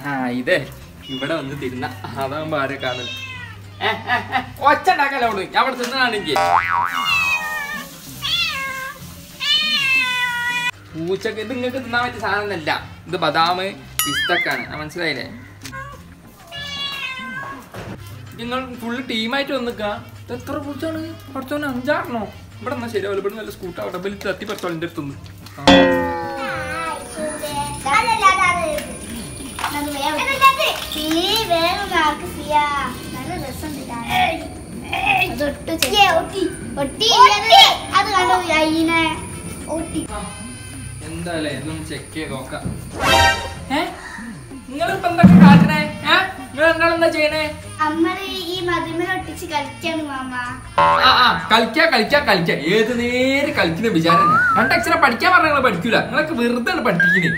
ഇതേ ഇവിടെ വന്ന് തിരുന്ന അതാകുമ്പോ ആരെ കാണുന്നു. ഒച്ച ഉണ്ടാക്കല്ലോ അവള്. ഞാൻ അവിടെ തിന്നാണെങ്കിൽ പൂച്ചക്ക് ഇത് നിങ്ങൾക്ക് തിന്നാൻ പറ്റിയ സാധനമല്ല. ഇത് ബദാം പിസ്തക്കാണ്. മനസ്സിലായില്ലേ? നിങ്ങൾ ഫുള്ള് ടീമായിട്ട് വന്നിക്കാ. എത്ര പൂച്ചാണ്? കുറച്ചോന്ന് 5-6 ഇവിടെ എന്നാ ശരിയാവില്ല. ഇവിടെ നല്ല സ്കൂട്ടർ അവിടെ വലിയ തത്തിപ്പറത്തോളിൻ്റെ അടുത്തുനിന്ന് എന്തായാലും എന്നും ചെക്ക് ചെയ്ത് നോക്കാം. നിങ്ങളിപ്പോ എന്തൊക്കെ കാട്ടണേ? നിങ്ങൾ എന്താ ചെയ്യണേ? കളിക്ക ഏത് നേരെ കളിക്കുന്ന വിചാരം. 2 അക്ഷരം പഠിക്കാൻ പറഞ്ഞ നിങ്ങൾ പഠിക്കൂല. നിങ്ങളൊക്കെ വെറുതെ പഠിപ്പിക്കുന്നേ.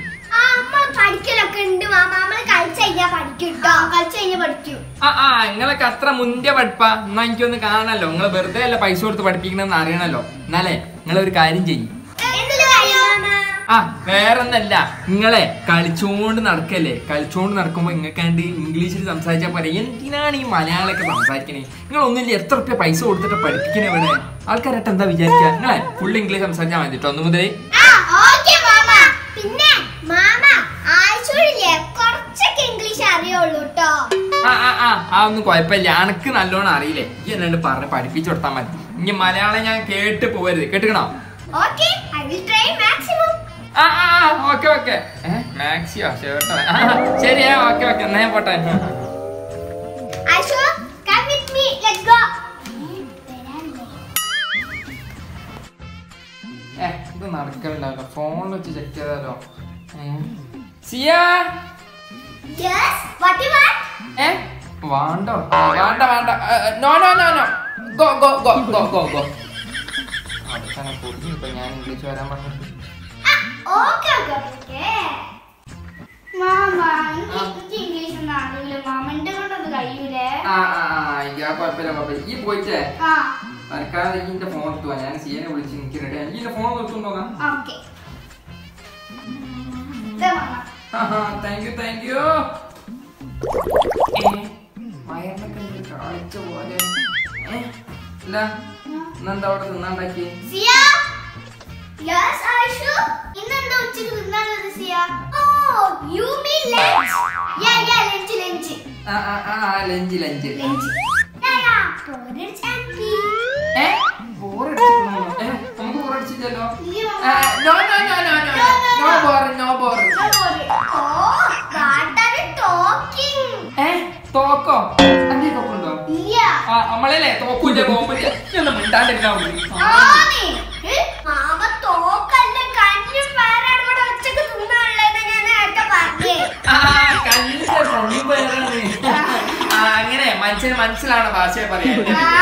നിങ്ങളൊക്കെ അത്ര മുന്നേ പഠിപ്പാ. എന്നാ എനിക്കൊന്ന് കാണണല്ലോ. നിങ്ങൾ വെറുതെ അല്ല പൈസ കൊടുത്ത് പഠിപ്പിക്കണമെന്ന് അറിയണല്ലോ. എന്നാലേ നിങ്ങളൊരു കാര്യം ചെയ്യും. വേറൊന്നല്ല, നിങ്ങളെ കളിച്ചോണ്ട് നടക്കല്ലേ. കളിച്ചോണ്ട് നടക്കുമ്പോ ഇങ്ങക്കാണ്ട് ഇംഗ്ലീഷിൽ സംസാരിച്ചാൽ പോലെ. എന്തിനാണ് ഈ മലയാളമൊക്കെ സംസാരിക്കണേ? നിങ്ങൾ ഒന്നുമില്ല എത്ര റുപ്യ പൈസ കൊടുത്തിട്ട് പഠിപ്പിക്കണേ ഇവിടെ. ആൾക്കാരായിട്ട് എന്താ വിചാരിക്കുക? നിങ്ങളെ ഫുൾ ഇംഗ്ലീഷ് സംസാരിച്ചാൽ മതി കേട്ടോ. 1 മുതൽ ഒന്നും കുഴപ്പമില്ല. അനക്ക് നല്ലോണം അറിയില്ലേ. ഈ എന്നാണ്ട് പറഞ്ഞ് പഠിപ്പിച്ചു കൊടുത്താൽ മതി. ഇനി മലയാളം ഞാൻ കേട്ട് പോവരുത്. കേട്ടുക്കണോ? ഓക്കെ മാക്സിയോ ഷർട്ടോ ശരിയാ. ഓക്കെ എന്നാ ഞാൻ പോട്ടെ. ഇത് നടക്കലുണ്ടാവില്ല. ഫോണിൽ വെച്ച് ചെക്ക് ചെയ്താലോ? സിയ വേണ്ട no no no no go go go go go go. അടുത്തന്നെ പൊടിഞ്ഞു. ഇപ്പൊ ഞാൻ ഇംഗ്ലീഷ് വരാൻ പറഞ്ഞു. ഈ പോയിട്ടേ തൽക്കാലം ഇതിന്റെ ഫോൺ എടുത്തു. ഞാൻ സിയനെ വിളിച്ച് എനിക്ക് റെഡി. ഇതിന്റെ ഫോൺ നോക്കാം. Thank you. വയറിനൊക്കെ കളിച്ച പോലെ. അല്ല ഇന്നെന്താ അവിടെ തിന്നാണ്ടാക്കി? തോക്കോ? അന്റെ തോക്കുണ്ടോ? നമ്മളല്ലേ തോക്കൂല്ല. പോകുമ്പോ മിണ്ടാണ്ടിരിക്കാൻ അങ്ങനെ മനുഷ്യന് മനസ്സിലാണ് ഭാഷയെ പറയാൻ.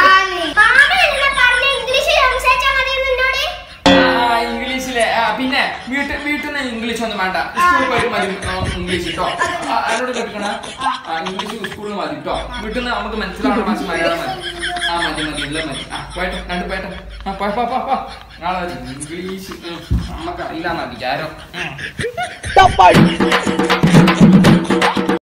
ഇംഗ്ലീഷിലെ പിന്നെ വീട്ടിൽ നിന്ന് ഇംഗ്ലീഷ് ഒന്നും വേണ്ട. സ്കൂളിൽ പോയിട്ട് മതി ഇംഗ്ലീഷ് കേട്ടോ. അതിനോട് കേൾക്കണ ഇംഗ്ലീഷ് സ്കൂളിൽ മതി കേട്ടോ. വീട്ടിൽ നിന്ന് നമുക്ക് മനസ്സിലാവുന്ന ഭാഷ മലയാളം മതി. മതി പോയിട്ട് 2 പോയിട്ട് നാളെ ഇംഗ്ലീഷ് നമുക്കറിയില്ലാന്ന വിചാരം.